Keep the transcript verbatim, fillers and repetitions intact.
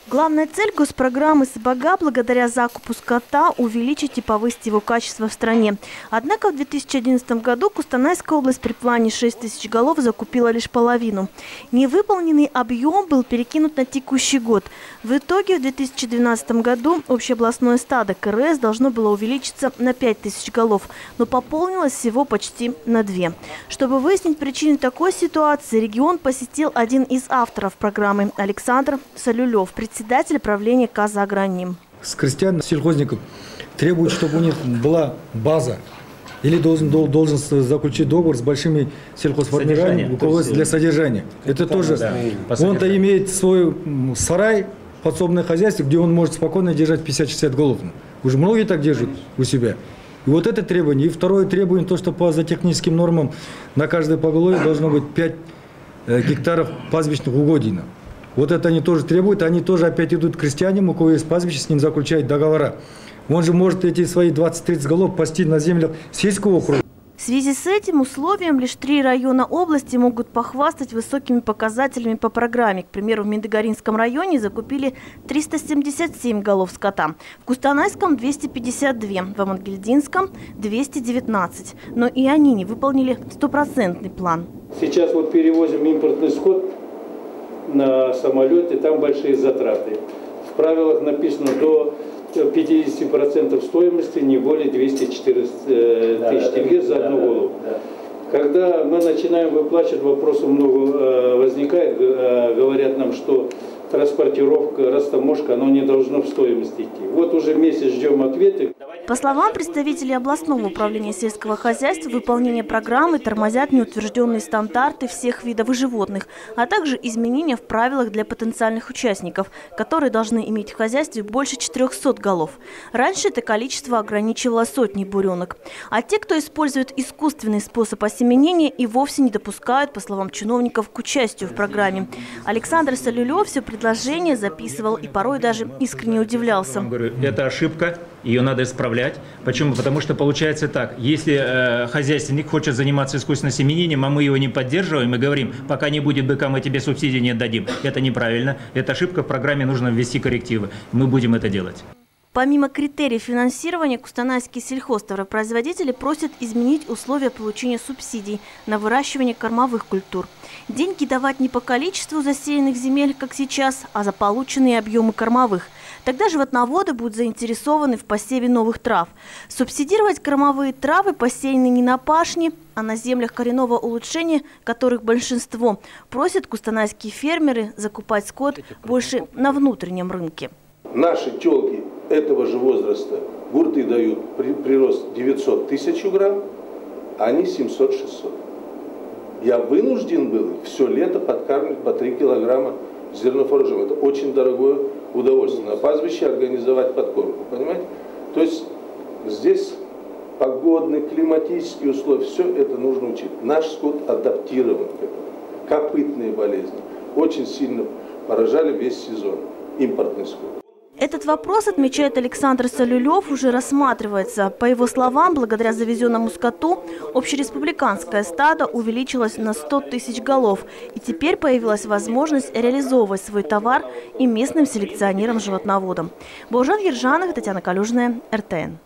Главная цель госпрограммы «Сыбага» благодаря закупу скота увеличить и повысить его качество в стране. Однако в две тысячи одиннадцатом году Кустанайская область при плане шесть тысяч голов закупила лишь половину. Невыполненный объем был перекинут на текущий год. В итоге в две тысячи двенадцатом году общеобластное стадо КРС должно было увеличиться на пять тысяч голов, но пополнилось всего почти на две. Чтобы выяснить причины такой ситуации, регион посетил один из авторов программы – Александр Солюлев, председатель правления Казаграним. С крестьян, сельхозников требуют, чтобы у них была база или должен, должен заключить договор с большими сельхозфермерами, у кого для содержания. Это, Это тоже, да, он-то имеет свой сарай, подсобное хозяйство, где он может спокойно держать пятьдесят-шестьдесят голов. Уже многие так держат у себя. И вот это требование. И второе требование, то, что по зоотехническим нормам на каждое поголовье должно быть пять гектаров пастбищных угодий. Вот это они тоже требуют, они тоже опять идут к крестьянам, у кого есть пастбище, с ним заключают договора. Он же может эти свои двадцать-тридцать голов пасти на землях сельского округа. В связи с этим условием лишь три района области могут похвастать высокими показателями по программе. К примеру, в Миндыгаринском районе закупили триста семьдесят семь голов скота, в Кустанайском – двести пятьдесят два, в Амангельдинском – двести девятнадцать. Но и они не выполнили стопроцентный план. Сейчас вот перевозим импортный скот на самолете, там большие затраты. В правилах написано до пятидесяти процентов стоимости не более двухсот четырнадцати тысяч тенге за одну голову. Когда мы начинаем выплачивать, вопросов много возникает, говорят нам, что транспортировка, растаможка, оно не должно в стоимость идти. Вот уже месяц ждем ответы. По словам представителей областного управления сельского хозяйства, выполнение программы тормозят неутвержденные стандарты всех видов животных, а также изменения в правилах для потенциальных участников, которые должны иметь в хозяйстве больше четырёхсот голов. Раньше это количество ограничивало сотни буренок. А те, кто использует искусственный способ осеменения, и вовсе не допускают, по словам чиновников, к участию в программе. Александр Солюлев все предложение записывал и порой даже искренне удивлялся. Я говорю, это ошибка. Ее надо исправлять. Почему? Потому что получается так. Если э, хозяйственник хочет заниматься искусственным семенением, а мы его не поддерживаем и говорим, пока не будет быка, мы тебе субсидии не отдадим. Это неправильно. Это ошибка. В программе нужно ввести коррективы. Мы будем это делать. Помимо критериев финансирования, кустанайские сельхозтоваропроизводители просят изменить условия получения субсидий на выращивание кормовых культур. Деньги давать не по количеству засеянных земель, как сейчас, а за полученные объемы кормовых. Тогда животноводы будут заинтересованы в посеве новых трав. Субсидировать кормовые травы, посеянные не на пашне, а на землях коренного улучшения, которых большинство, просят кустанайские фермеры закупать скот больше на внутреннем рынке. Наши телки этого же возраста гурты дают прирост девятьсот тысяч грамм, а они семьсот-шестьсот. Я вынужден был все лето подкармливать по три килограмма зернофуражом. Это очень дорогое удовольствие. На пастбище организовать подкормку, понимаете? То есть здесь погодные, климатические условия, все это нужно учить. Наш скот адаптирован к этому. Копытные болезни очень сильно поражали весь сезон. Импортный скот. Этот вопрос, отмечает Александр Солюлев, уже рассматривается. По его словам, благодаря завезенному скоту общереспубликанское стадо увеличилось на сто тысяч голов. И теперь появилась возможность реализовывать свой товар и местным селекционерам-животноводам. Божен Ержанов, Татьяна Калюжная, эр тэ эн.